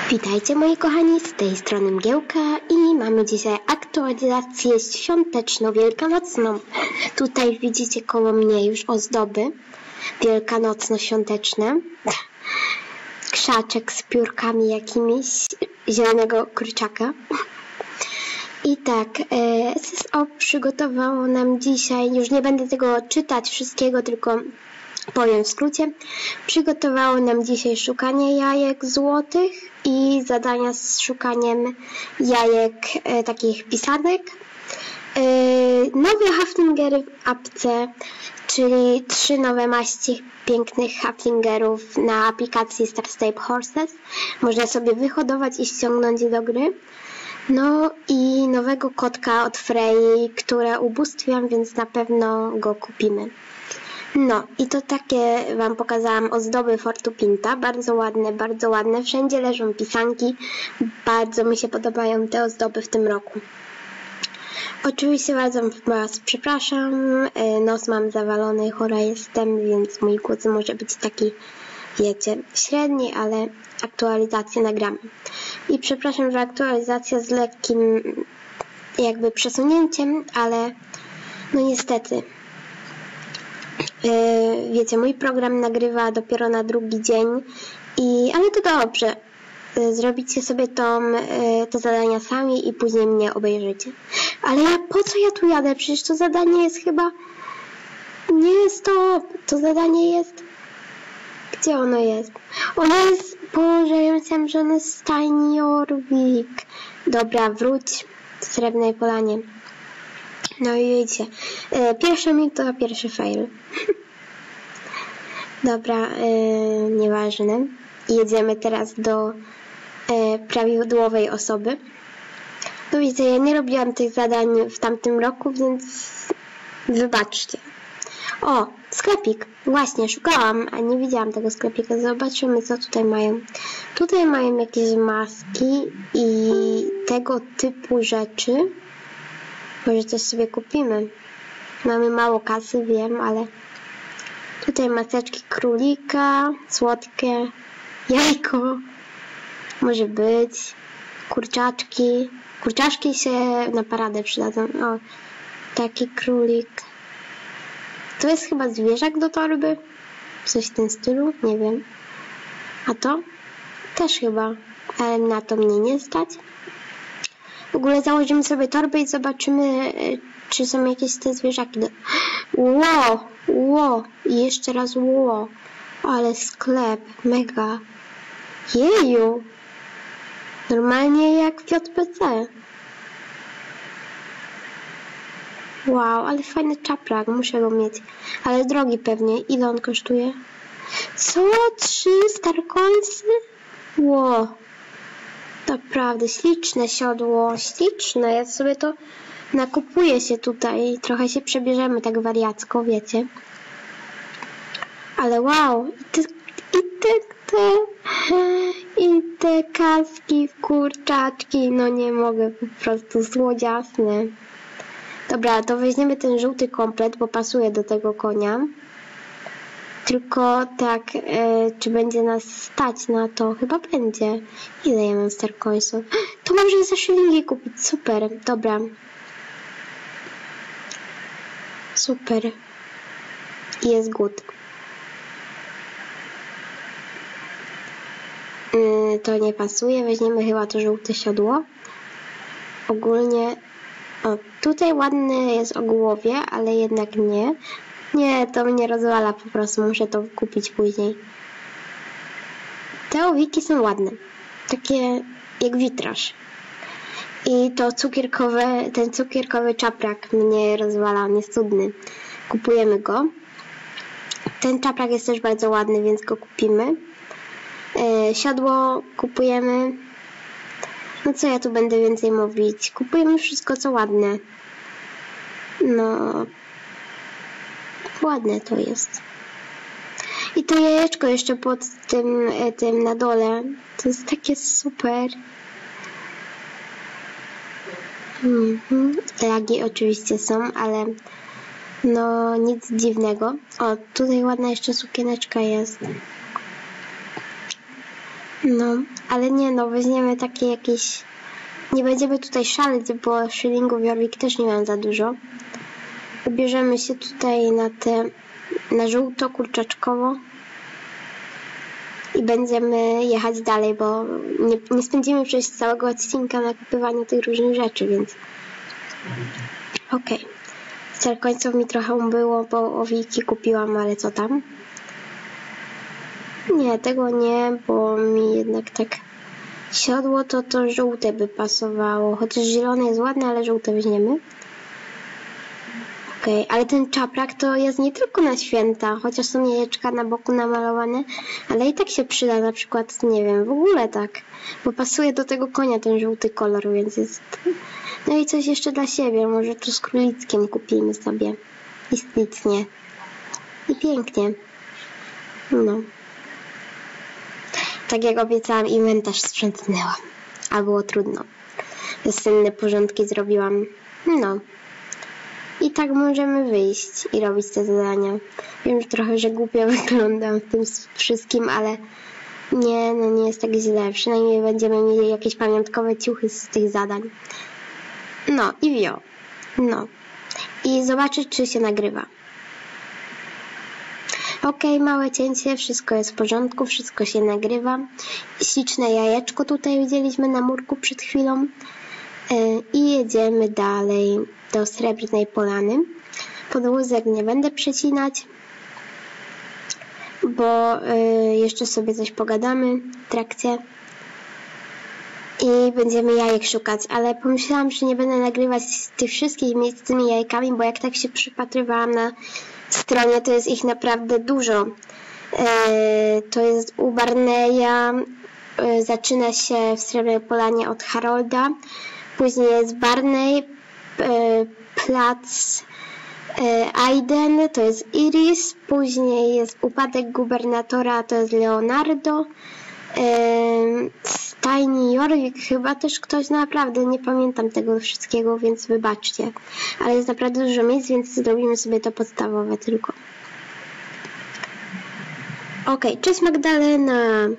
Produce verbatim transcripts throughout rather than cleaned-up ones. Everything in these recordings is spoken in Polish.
Witajcie moi kochani, z tej strony Mgiełka i mamy dzisiaj aktualizację świąteczno-wielkanocną. Tutaj widzicie koło mnie już ozdoby wielkanocno-świąteczne. Krzaczek z piórkami jakimiś, zielonego kurczaka. I tak, S S O przygotowało nam dzisiaj, już nie będę tego czytać wszystkiego, tylko powiem w skrócie, przygotowało nam dzisiaj szukanie jajek złotych i zadania z szukaniem jajek e, takich pisanek. E, nowe haftingery w apce, czyli trzy nowe maści pięknych haftingerów na aplikacji Star Stable Horses. Można sobie wyhodować i ściągnąć do gry. No i nowego kotka od Frey, które ubóstwiam, więc na pewno go kupimy. No i to takie wam pokazałam ozdoby Fortu Pinta, bardzo ładne, bardzo ładne, wszędzie leżą pisanki, bardzo mi się podobają te ozdoby w tym roku. Oczywiście bardzo was przepraszam, nos mam zawalony, chora jestem, więc mój głos może być taki, wiecie, średni, ale aktualizację nagramy. I przepraszam, że aktualizacja z lekkim jakby przesunięciem, ale no niestety. Yy, wiecie, mój program nagrywa dopiero na drugi dzień, i, ale to dobrze. Yy, zrobicie sobie tą, yy, te zadania sami i później mnie obejrzycie. Ale ja, po co ja tu jadę? Przecież to zadanie jest chyba... Nie jest to... To zadanie jest... Gdzie ono jest? Ono jest... Boże, ja myślałam, że ono jest z Tiny Jorvik. Dobra, wróć w Srebrnej Polanie. No i wiecie, e, pierwsza minuta, pierwszy fail. Dobra, e, nieważne. Jedziemy teraz do e, prawidłowej osoby. No wiecie, ja nie robiłam tych zadań w tamtym roku, więc wybaczcie. O, sklepik. Właśnie, szukałam, a nie widziałam tego sklepika. Zobaczymy, co tutaj mają. Tutaj mają jakieś maski i tego typu rzeczy. Może coś sobie kupimy. Mamy mało kasy, wiem, ale tutaj maseczki królika, słodkie, jajko, może być, kurczaczki. Kurczaczki się na paradę przydadzą. O, taki królik. To jest chyba zwierzak do torby? Coś w tym stylu? Nie wiem. A to? Też chyba, ale na to mnie nie stać. W ogóle założymy sobie torbę i zobaczymy, czy są jakieś te zwierzaki. Do... Wow, wow, i jeszcze raz wow. Ale sklep, mega. Jeju. Normalnie jak w J P C. Wow, ale fajny czaprak, muszę go mieć. Ale drogi pewnie. Ile on kosztuje? Co? Trzy starcoinsy? Wow. Naprawdę śliczne siodło, śliczne. Ja sobie to nakupuję się tutaj. Trochę się przebierzemy tak wariacko, wiecie. Ale wow. I te, i te, te, i te kaski w kurczaczki. No nie mogę, po prostu słodziasne. Dobra, to weźmiemy ten żółty komplet, bo pasuje do tego konia. Tylko tak, e, czy będzie nas stać na to? Chyba będzie. Ile ja mam starcoinsów? To może za szylingi kupić. Super, dobra. Super. Jest good. Yy, to nie pasuje. Weźmiemy chyba to żółte siodło. Ogólnie... O, tutaj ładne jest o głowie, ale jednak nie. Nie, to mnie rozwala po prostu, muszę to kupić później. Te owiki są ładne. Takie jak witraż. I to cukierkowe, ten cukierkowy czaprak mnie rozwala, on jest cudny. Kupujemy go. Ten czaprak jest też bardzo ładny, więc go kupimy. Yy, siodło kupujemy. No co ja tu będę więcej mówić? Kupujemy wszystko co ładne. No... Ładne to jest. I to jajeczko jeszcze pod tym, tym na dole. To jest takie super. Mhm. Lagi oczywiście są, ale no nic dziwnego. O, tutaj ładna jeszcze sukieneczka jest. No, ale nie no, weźmiemy takie jakieś... Nie będziemy tutaj szaleć, bo szylingów Jorvik też nie mam za dużo. Ubierzemy się tutaj na te... na żółto, kurczaczkowo. I będziemy jechać dalej, bo nie, nie spędzimy przecież całego odcinka na kupywaniu tych różnych rzeczy, więc... Okej. Okay. Cel końców mi trochę było, bo owiki kupiłam, ale co tam? Nie, tego nie, bo mi jednak tak siodło to to żółte by pasowało. Chociaż zielone jest ładne, ale żółte weźmiemy. Okej, okay, ale ten czaprak to jest nie tylko na święta, chociaż są jajeczka na boku namalowane, ale i tak się przyda na przykład, nie wiem, w ogóle tak, bo pasuje do tego konia ten żółty kolor, więc jest... No i coś jeszcze dla siebie, może tu z królickiem kupimy sobie. Istotnie. I pięknie. No. Tak jak obiecałam, inwentarz sprzątnęłam. A było trudno. Wiosenné porządki zrobiłam. No. I tak możemy wyjść i robić te zadania. Wiem, że trochę, że głupio wyglądam w tym wszystkim, ale nie, no nie jest tak źle. Przynajmniej będziemy mieli jakieś pamiątkowe ciuchy z tych zadań. No i wio. No. I zobaczyć, czy się nagrywa. Okej, okay, małe cięcie, wszystko jest w porządku, wszystko się nagrywa. Śliczne jajeczko tutaj widzieliśmy na murku przed chwilą. Yy, I jedziemy dalej do Srebrnej Polany. Podwózek nie będę przecinać, bo yy, jeszcze sobie coś pogadamy w trakcie. I będziemy jajek szukać, ale pomyślałam, że nie będę nagrywać tych wszystkich miejsc z tymi jajkami, bo jak tak się przypatrywałam na stronie, to jest ich naprawdę dużo. E, to jest u Barneya, e, zaczyna się w Srebrnej Polanie od Harolda, później jest Barney, e, plac e, Aiden, to jest Iris, później jest upadek gubernatora, to jest Leonardo, Stajni Jorvik chyba też ktoś, naprawdę nie pamiętam tego wszystkiego, więc wybaczcie, ale jest naprawdę dużo miejsc, więc zrobimy sobie to podstawowe tylko. Ok, cześć Magdalena,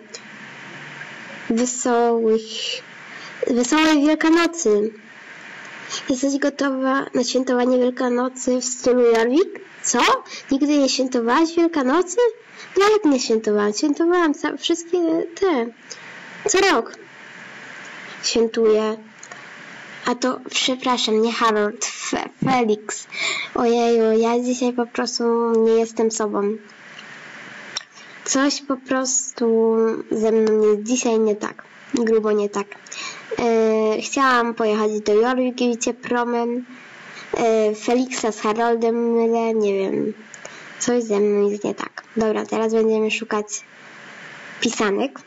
wesołych wesołej Wielkanocy. Jesteś gotowa na świętowanie Wielkanocy w stylu Jorvik? Co? Nigdy nie świętowałaś Wielkanocy? No jak nie świętowałam? Świętowałam wszystkie te. Co rok świętuję. A to, przepraszam, nie Harold, Fe, Felix. Ojeju, ja dzisiaj po prostu nie jestem sobą. Coś po prostu ze mną jest dzisiaj nie tak. Grubo nie tak. E, chciałam pojechać do Jorvik i wiecie, promem. E, Felixa z Haroldem mylę, nie wiem. Coś ze mną jest nie tak. Dobra, teraz będziemy szukać pisanek.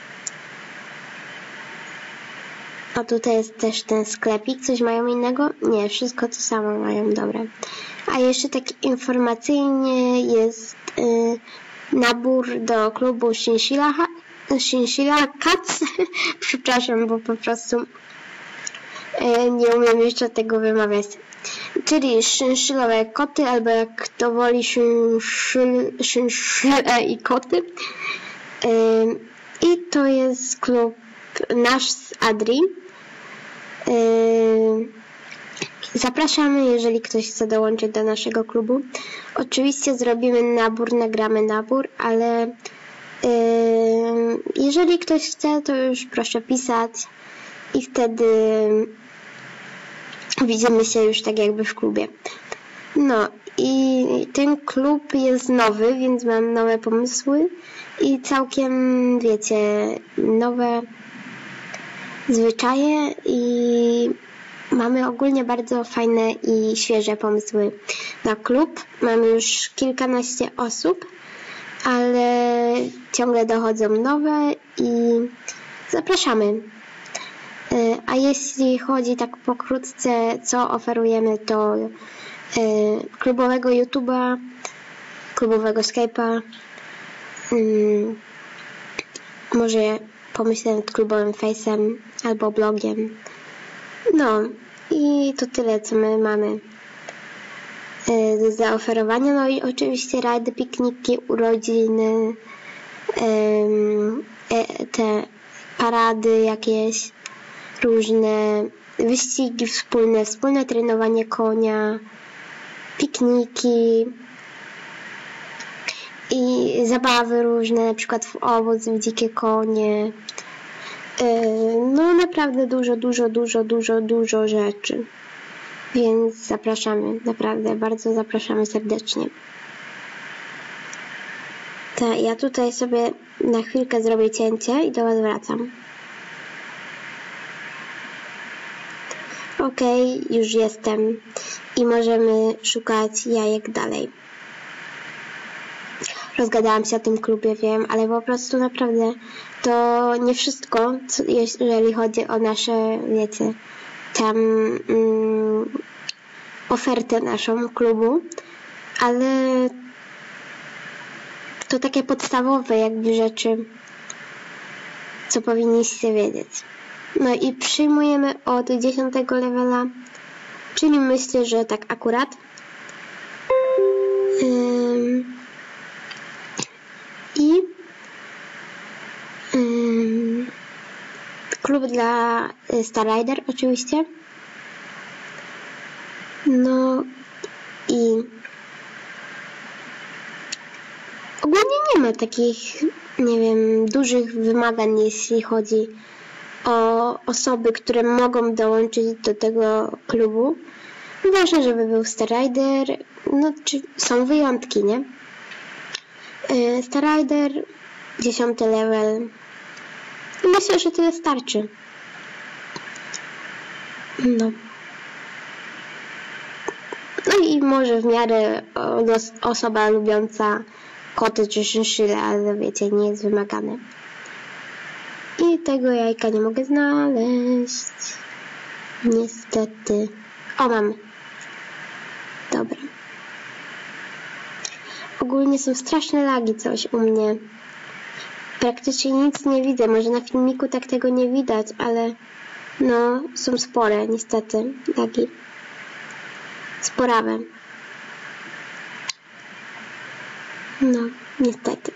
A tutaj jest też ten sklepik. Coś mają innego? Nie, wszystko to samo mają, dobra. A jeszcze tak informacyjnie jest yy, nabór do klubu Chinchilla, Chinchilla Cats. Przepraszam, bo po prostu yy, nie umiem jeszcze tego wymawiać. Czyli szynszylowe koty, albo jak to woli szynszyle i koty. Yy, I to jest klub nasz z Adri. Yy, zapraszamy, jeżeli ktoś chce dołączyć do naszego klubu. Oczywiście zrobimy nabór, nagramy nabór, ale yy, jeżeli ktoś chce, to już proszę pisać i wtedy widzimy się już tak jakby w klubie. No i ten klub jest nowy, więc mam nowe pomysły i całkiem, wiecie, nowe zwyczaje i mamy ogólnie bardzo fajne i świeże pomysły na klub. Mamy już kilkanaście osób, ale ciągle dochodzą nowe i zapraszamy. A jeśli chodzi tak pokrótce, co oferujemy, to klubowego YouTube'a, klubowego Skype'a, może pomyślę nad klubowym Face'em albo blogiem. No i to tyle, co my mamy do zaoferowania. No i oczywiście rajdy, pikniki, urodziny, te parady jakieś, różne wyścigi wspólne, wspólne trenowanie konia, pikniki i zabawy różne, na przykład w obóz, w dzikie konie. No naprawdę dużo, dużo, dużo, dużo, dużo rzeczy. Więc zapraszamy, naprawdę bardzo zapraszamy serdecznie. Tak, ja tutaj sobie na chwilkę zrobię cięcie i do Was wracam. Okej, okay, już jestem i możemy szukać jajek dalej. Rozgadałam się o tym klubie, wiem, ale po prostu naprawdę to nie wszystko, co, jeżeli chodzi o nasze, wiecie, tam mm, ofertę naszą klubu, ale to takie podstawowe jakby rzeczy, co powinniście wiedzieć. No i przyjmujemy od dziesiątego levela, czyli myślę, że tak akurat. Ym, I ym, klub dla Star Rider oczywiście. No i ogólnie nie ma takich, nie wiem, dużych wymagań, jeśli chodzi o osoby, które mogą dołączyć do tego klubu. Ważne, żeby był Star Rider, no czy są wyjątki, nie? Star Rider, dziesiąty level. Myślę, że tyle starczy. No. No i może w miarę osoba lubiąca koty czy szynszyle, ale wiecie, nie jest wymagane. I tego jajka nie mogę znaleźć. Niestety. O, mam. Dobra. Ogólnie są straszne lagi coś u mnie. Praktycznie nic nie widzę. Może na filmiku tak tego nie widać, ale no, są spore niestety lagi. Sporawe. No, niestety.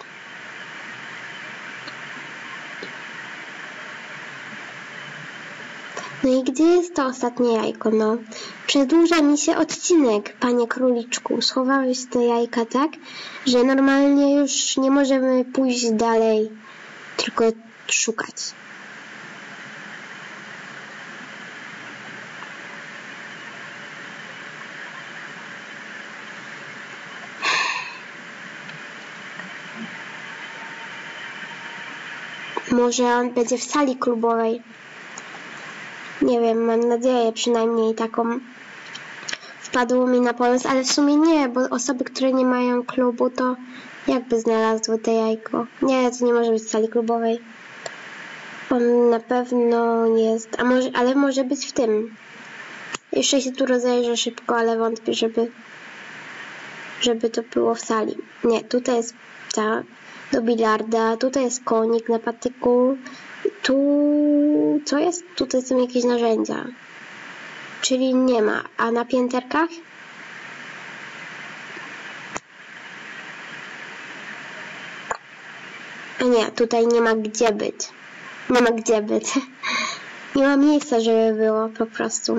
No i gdzie jest to ostatnie jajko? No, przedłuża mi się odcinek, panie króliczku. Schowałeś te jajka tak, że normalnie już nie możemy pójść dalej, tylko szukać. Może on będzie w sali klubowej. Nie wiem, mam nadzieję przynajmniej taką. Wpadło mi na pomysł, ale w sumie nie, bo osoby, które nie mają klubu, to jakby znalazły te jajko. Nie, to nie może być w sali klubowej. On na pewno jest, a może, ale może być w tym. Jeszcze się tu rozejrzę szybko, ale wątpię, żeby żeby to było w sali. Nie, tutaj jest ta do bilarda, tutaj jest konik na patyku, tu co jest? Tutaj są jakieś narzędzia. Czyli nie ma. A na pięterkach? A nie, tutaj nie ma gdzie być. Nie ma gdzie być. Nie ma miejsca, żeby było po prostu.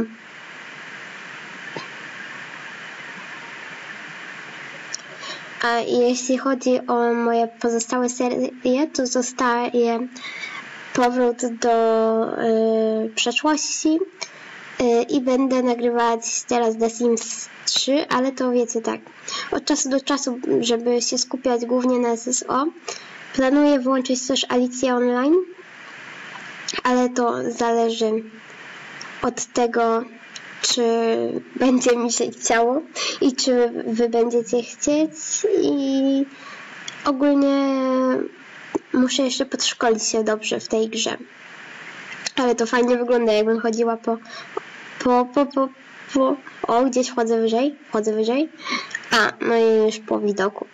A jeśli chodzi o moje pozostałe serie, to zostaje powrót do y, przeszłości y, i będę nagrywać teraz The Sims trzy, ale to wiecie tak, od czasu do czasu, żeby się skupiać głównie na S S O, planuję włączyć też Alicję Online, ale to zależy od tego, czy będzie mi się chciało i czy wy będziecie chcieć, i ogólnie muszę jeszcze podszkolić się dobrze w tej grze. Ale to fajnie wygląda, jakbym chodziła po po, po, po, po o, gdzieś wchodzę wyżej, wchodzę wyżej, a, no i już po widoku.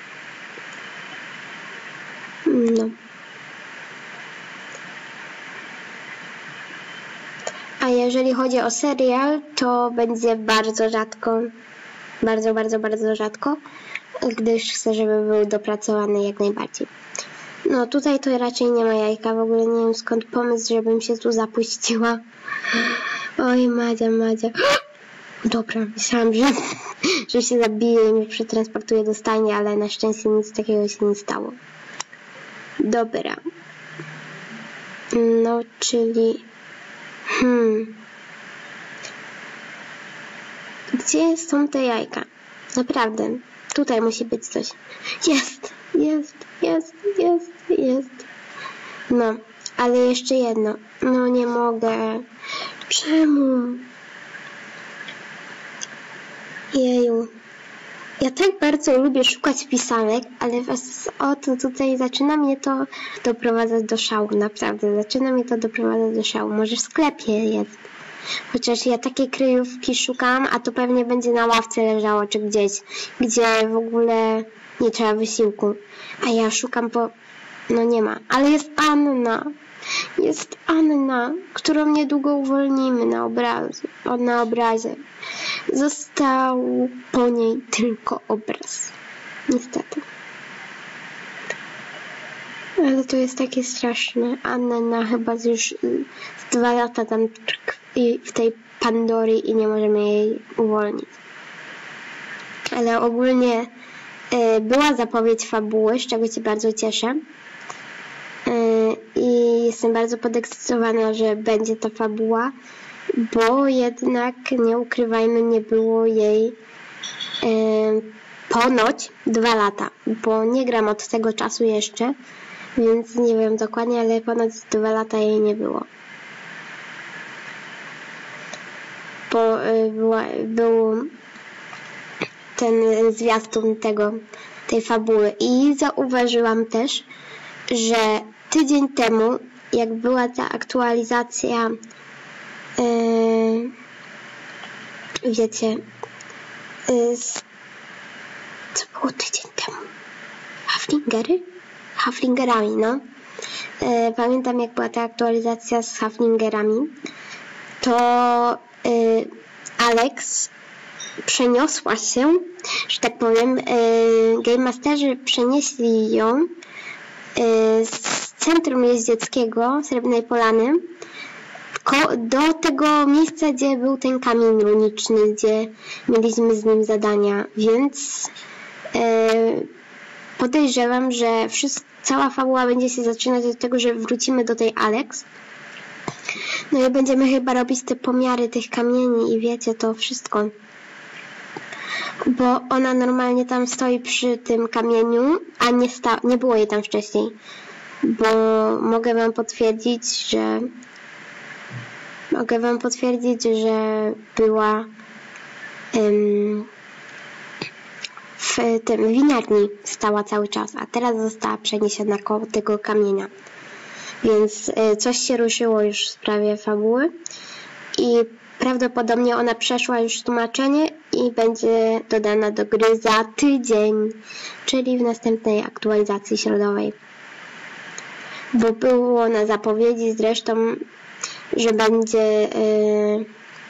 No. A jeżeli chodzi o serial, to będzie bardzo rzadko, bardzo, bardzo, bardzo rzadko, gdyż chcę, żeby był dopracowany jak najbardziej. No tutaj to raczej nie ma jajka, w ogóle nie wiem skąd pomysł, żebym się tu zapuściła. Oj, Madzia, Madzia. Dobra, myślałam, że, że się zabije i mnie przetransportuje do stajni, ale na szczęście nic takiego się nie stało. Dobra. No, czyli... Hmm... Gdzie są te jajka? Naprawdę. Tutaj musi być coś. Jest, jest, jest, jest, jest. No, ale jeszcze jedno. No nie mogę. Czemu? Jeju. Ja tak bardzo lubię szukać pisanek, ale was o to tutaj zaczyna mnie to doprowadzać do szału. Naprawdę, zaczyna mnie to doprowadzać do szału. Może w sklepie jest. Chociaż ja takie kryjówki szukam, a to pewnie będzie na ławce leżało, czy gdzieś, gdzie w ogóle nie trzeba wysiłku. A ja szukam po... No nie ma. Ale jest Anna. Jest Anna, którą niedługo uwolnimy na obrazie. Na obrazie. Został po niej tylko obraz. Niestety. Ale to jest takie straszne. Anna chyba już z dwa lata tam tkwi w tej Pandory i nie możemy jej uwolnić. Ale ogólnie y, była zapowiedź fabuły, z czego się bardzo cieszę. Y, I jestem bardzo podekscytowana, że będzie ta fabuła, bo jednak, nie ukrywajmy, nie było jej y, ponoć dwa lata, bo nie gram od tego czasu jeszcze, więc nie wiem dokładnie, ale ponad dwa lata jej nie było. Bo y, była, był ten zwiastun tego, tej fabuły i zauważyłam też, że tydzień temu, jak była ta aktualizacja, yy, wiecie, yy, z, co było tydzień temu? Haflingery? Haflingerami, no. Yy, pamiętam, jak była ta aktualizacja z Haflingerami, to yy, Alex przeniosła się, że tak powiem, yy, Game Masterzy przenieśli ją yy, z centrum jeździeckiego Srebrnej Polany do tego miejsca, gdzie był ten kamień runiczny, gdzie mieliśmy z nim zadania, więc yy, podejrzewam, że wszystko, cała fabuła będzie się zaczynać od tego, że wrócimy do tej Alex. No i będziemy chyba robić te pomiary tych kamieni i wiecie, to wszystko. Bo ona normalnie tam stoi przy tym kamieniu, a nie, sta- nie było jej tam wcześniej. Bo mogę wam potwierdzić, że mogę wam potwierdzić, że była ym, w tym winiarni stała cały czas, a teraz została przeniesiona koło tego kamienia. Więc y, coś się ruszyło już w sprawie fabuły i prawdopodobnie ona przeszła już tłumaczenie i będzie dodana do gry za tydzień, czyli w następnej aktualizacji środowej. Bo było na zapowiedzi zresztą, że będzie yy,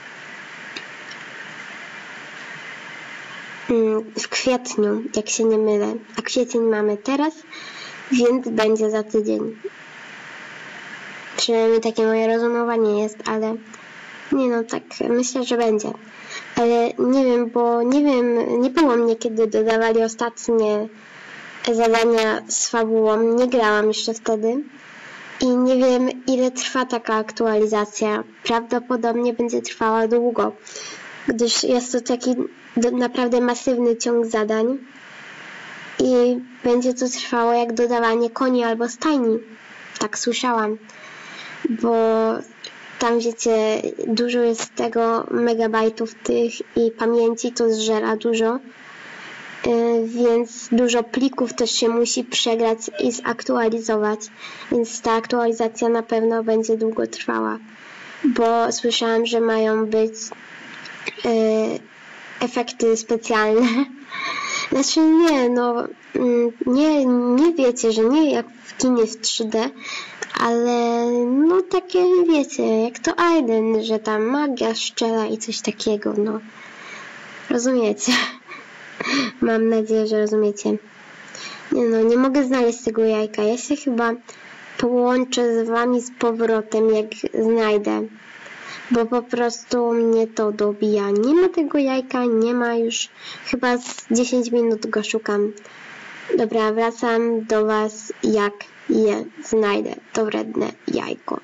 yy, w kwietniu, jak się nie mylę, a kwiecień mamy teraz, więc będzie za tydzień. Przynajmniej takie moje rozumowanie jest, ale nie no, tak myślę, że będzie. Ale nie wiem, bo nie wiem, nie było mnie, kiedy dodawali ostatnie zadania z fabułą. Nie grałam jeszcze wtedy. I nie wiem, ile trwa taka aktualizacja. Prawdopodobnie będzie trwała długo, gdyż jest to taki naprawdę masywny ciąg zadań. I będzie to trwało jak dodawanie koni albo stajni. Tak słyszałam. Bo tam, wiecie, dużo jest tego megabajtów tych i pamięci, to zżera dużo, yy, więc dużo plików też się musi przegrać i zaktualizować, więc ta aktualizacja na pewno będzie długo trwała, bo słyszałam, że mają być yy, efekty specjalne. Znaczy nie, no nie, nie wiecie, że nie jak w kinie w trzy D, ale no takie wiecie, jak to Aiden, że tam magia szczela i coś takiego, no. Rozumiecie? Mam nadzieję, że rozumiecie. Nie no, nie mogę znaleźć tego jajka. Ja się chyba połączę z wami z powrotem, jak znajdę. Bo po prostu mnie to dobija. Nie ma tego jajka, nie ma już. Chyba z dziesięć minut go szukam. Dobra, wracam do was, jak je znajdę. To wredne jajko.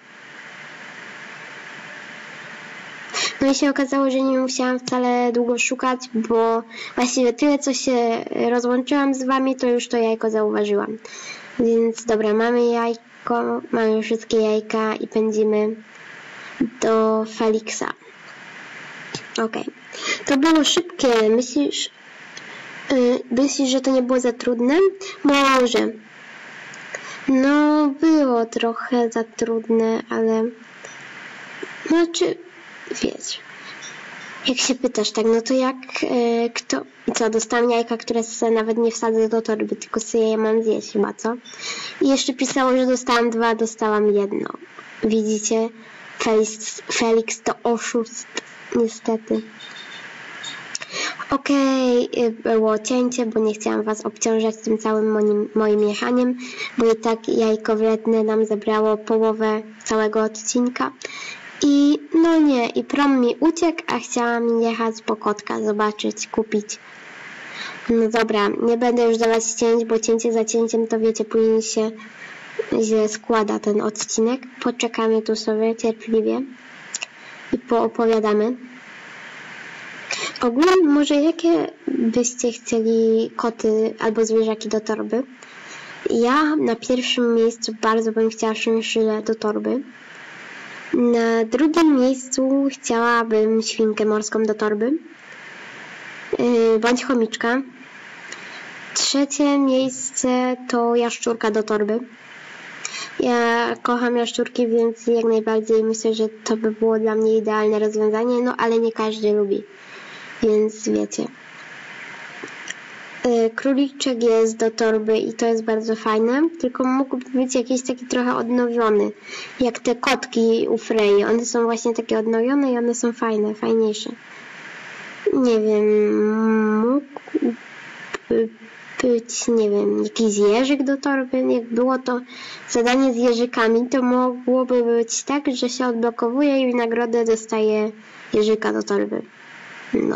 No i się okazało, że nie musiałam wcale długo szukać, bo właściwie tyle, co się rozłączyłam z wami, to już to jajko zauważyłam. Więc dobra, mamy jajko, mamy wszystkie jajka i pędzimy do Felixa. Okej. Okay. To było szybkie. Myślisz, yy, myślisz, że to nie było za trudne? Może. No, było trochę za trudne, ale... Znaczy... Wiesz, jak się pytasz, tak, no to jak e, kto, co, dostałam jajka, które sobie nawet nie wsadzę do torby, tylko sobie je mam zjeść chyba, co? I jeszcze pisało, że dostałam dwa, dostałam jedno. Widzicie? Felix, Felix to oszust, niestety. Okej, okay, było cięcie, bo nie chciałam was obciążać tym całym moim, moim jechaniem, bo i tak jajko wredne nam zabrało połowę całego odcinka. I no nie, i prom mi uciekł, a chciałam jechać po kotka, zobaczyć, kupić. No dobra, nie będę już dawać cięć, bo cięcie za cięciem to wiecie, później się źle składa ten odcinek. Poczekamy tu sobie cierpliwie i poopowiadamy. Ogólnie może jakie byście chcieli koty albo zwierzaki do torby? Ja na pierwszym miejscu bardzo bym chciała szynszylę do torby. Na drugim miejscu chciałabym świnkę morską do torby, yy, bądź chomiczka. Trzecie miejsce to jaszczurka do torby. Ja kocham jaszczurki, więc jak najbardziej myślę, że to by było dla mnie idealne rozwiązanie, no ale nie każdy lubi, więc wiecie. Króliczek jest do torby i to jest bardzo fajne, tylko mógłby być jakiś taki trochę odnowiony, jak te kotki u Frey. One są właśnie takie odnowione i one są fajne, fajniejsze. Nie wiem, mógłby być, nie wiem, jakiś jeżyk do torby. Jak było to zadanie z jeżykami, to mogłoby być tak, że się odblokowuje i w nagrodę dostaje jeżyka do torby. No.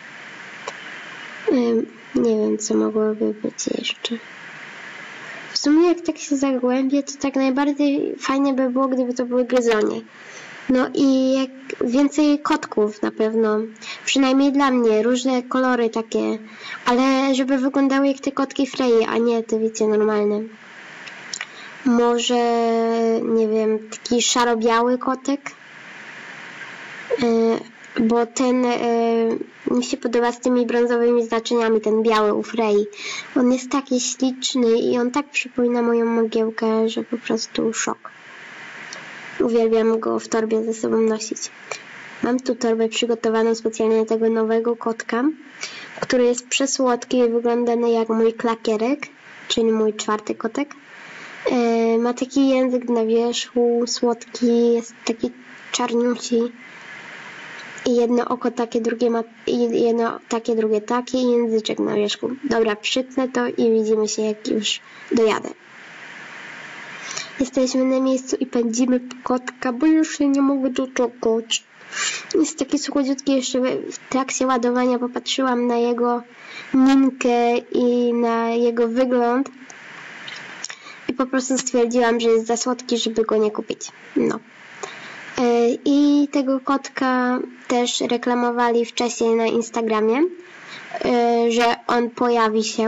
Ym. Nie wiem, co mogłoby być jeszcze. W sumie jak tak się zagłębię, to tak najbardziej fajnie by było, gdyby to były gryzonie. No i jak więcej kotków na pewno. Przynajmniej dla mnie. Różne kolory takie. Ale żeby wyglądały jak te kotki Frey, a nie te, wiecie, normalne. Może, nie wiem, taki szaro-biały kotek. Yy, bo ten yy, mi się podoba z tymi brązowymi znaczeniami, ten biały u Frey. On jest taki śliczny i on tak przypomina moją mogiełkę, że po prostu szok. Uwielbiam go w torbie ze sobą nosić. Mam tu torbę przygotowaną specjalnie do tego nowego kotka, który jest przesłodki i wygląda jak mój klakierek, czyli mój czwarty kotek. Yy, ma taki język na wierzchu, słodki, jest taki czarniusi. I jedno oko takie, drugie ma, i jedno takie, drugie takie i języczek na wierzchu. Dobra, przytnę to i widzimy się, jak już dojadę. Jesteśmy na miejscu i pędzimy po kotka, bo już się nie mogę doczekać. Jest taki słodziutki, jeszcze w trakcie ładowania popatrzyłam na jego minkę i na jego wygląd. I po prostu stwierdziłam, że jest za słodki, żeby go nie kupić. No. I tego kotka też reklamowali wcześniej na Instagramie, że on pojawi się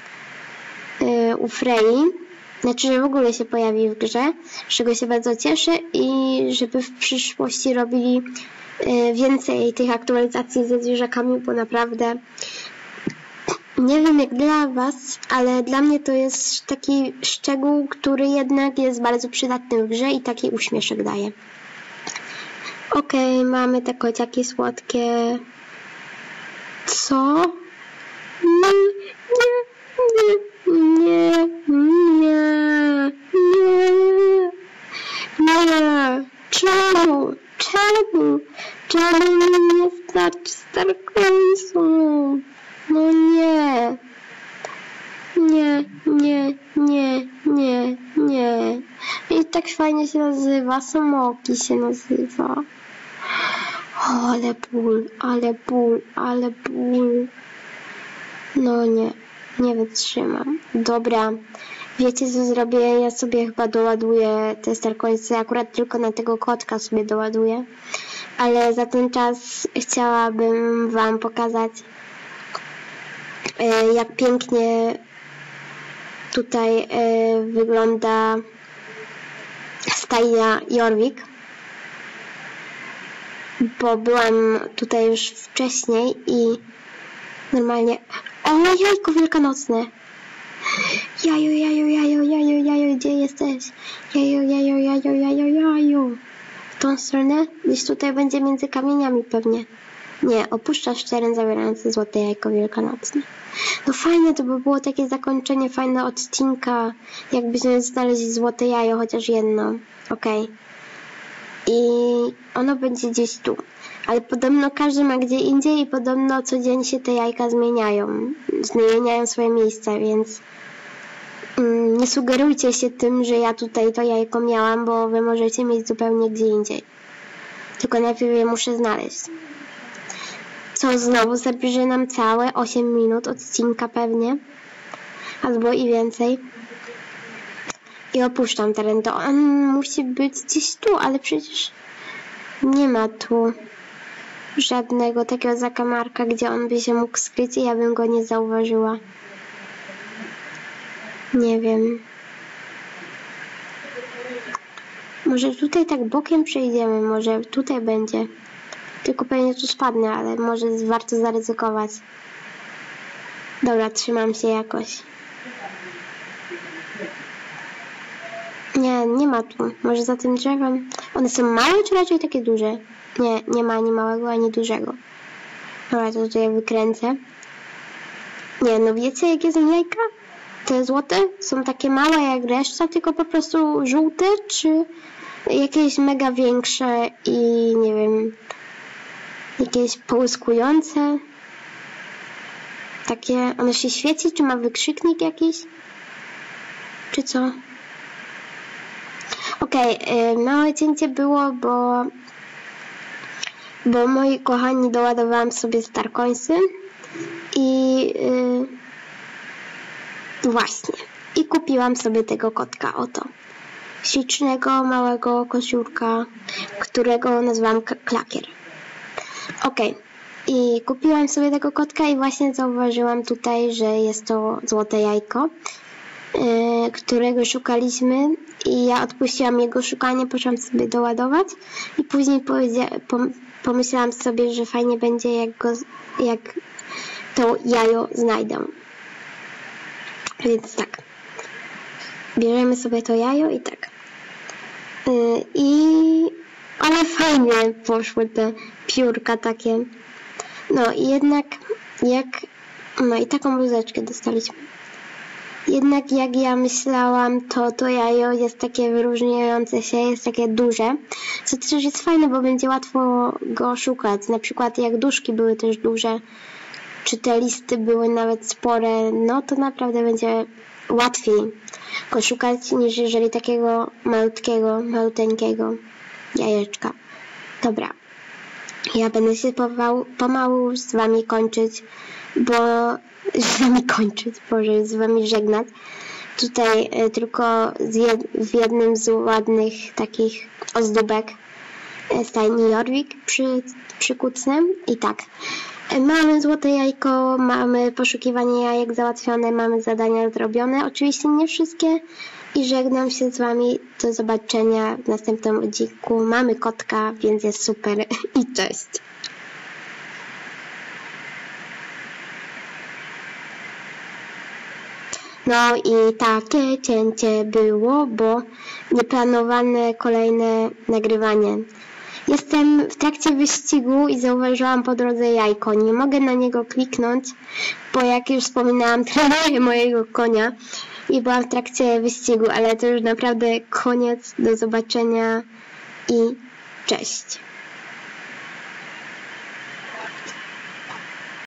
u Frey, znaczy, że w ogóle się pojawi w grze, z czego się bardzo cieszę i żeby w przyszłości robili więcej tych aktualizacji ze zwierzakami, bo naprawdę nie wiem jak dla was, ale dla mnie to jest taki szczegół, który jednak jest bardzo przydatny w grze i taki uśmieszek daje. Okej, okay, mamy te kociaki słodkie. Co? Nie, nie, nie, nie, nie, nie. Czemu? Czemu? Czemu mi nie starczy Starcoinsu? No nie. Nie, nie, nie, nie, nie. I tak fajnie się nazywa, Smoki się nazywa. O, ale ból, ale ból, ale ból. No nie, nie wytrzymam. Dobra, wiecie co zrobię? Ja sobie chyba doładuję te Starcoinsy, akurat tylko na tego kotka sobie doładuję. Ale za ten czas chciałabym wam pokazać, jak pięknie tutaj wygląda stajnia Jorvik, bo byłam tutaj już wcześniej i normalnie... O, jajko wielkanocne! Jaju, jaju, jaju, jaju, jaju, gdzie jesteś? Jaju, jaju, jaju, jaju, jaju. W tą stronę? Gdzieś tutaj będzie między kamieniami pewnie. Nie, opuszczasz teren zawierający złote jajko wielkanocne. No fajne to by było takie zakończenie, fajne odcinka, jakbyśmy znaleźli złote jajo, chociaż jedno. Okej. Okay. I ono będzie gdzieś tu. Ale podobno każdy ma gdzie indziej i podobno co dzień się te jajka zmieniają. Zmieniają swoje miejsca, więc mm, nie sugerujcie się tym, że ja tutaj to jajko miałam, bo wy możecie mieć zupełnie gdzie indziej. Tylko najpierw je muszę znaleźć. Co znowu zabierze nam całe osiem minut odcinka pewnie. Albo i więcej. I opuszczam teren. To on musi być gdzieś tu, ale przecież nie ma tu żadnego takiego zakamarka, gdzie on by się mógł skryć i ja bym go nie zauważyła. Nie wiem. Może tutaj tak bokiem przejdziemy, może tutaj będzie. Tylko pewnie tu spadnę, ale może warto zaryzykować. Dobra, trzymam się jakoś. Nie, nie ma tu. Może za tym drzewem. One są małe, czy raczej takie duże? Nie, nie ma ani małego, ani dużego. Dobra, to tutaj wykręcę. Nie, no wiecie jakie są jajka? Te złote są takie małe jak reszta, tylko po prostu żółte, czy jakieś mega większe i nie wiem, jakieś połyskujące. Takie, ono się świeci, czy ma wykrzyknik jakiś? Czy co? Okej, okay, małe cięcie było, bo bo moi kochani doładowałam sobie Starcoinsy i yy, właśnie i kupiłam sobie tego kotka, oto ślicznego, małego kosiurka, którego nazwałam Klakier. Okej, okay. I kupiłam sobie tego kotka i właśnie zauważyłam tutaj, że jest to złote jajko, yy, którego szukaliśmy i ja odpuściłam jego szukanie, poszłam sobie doładować i później pom pomyślałam sobie, że fajnie będzie jak, go, jak to jajo znajdę. Więc tak, bierzemy sobie to jajo i tak. Yy, I ale fajnie poszły te piórka takie. No i jednak jak... No i taką bluzeczkę dostaliśmy. Jednak jak ja myślałam, to to jajo jest takie wyróżniające się, jest takie duże. Co też jest fajne, bo będzie łatwo go szukać. Na przykład jak duszki były też duże, czy te listy były nawet spore, no to naprawdę będzie łatwiej go szukać, niż jeżeli takiego malutkiego, maluteńkiego jajeczka. Dobra. Ja będę się pomału, pomału z wami kończyć, bo z wami kończyć, Boże, z wami żegnać. Tutaj y, tylko z jed, w jednym z ładnych takich ozdóbek y, stajni Jorvik przy, przykucnę. I tak, y, mamy złote jajko, mamy poszukiwanie jajek załatwione, mamy zadania zrobione. Oczywiście nie wszystkie i żegnam się z wami. Do zobaczenia w następnym odcinku. Mamy kotka, więc jest super i cześć. No i takie cięcie było, bo nieplanowane kolejne nagrywanie. Jestem w trakcie wyścigu i zauważyłam po drodze jajko. Nie mogę na niego kliknąć, bo jak już wspominałam, trenuję mojego konia i byłam w trakcie wyścigu, ale to już naprawdę koniec. Do zobaczenia i cześć.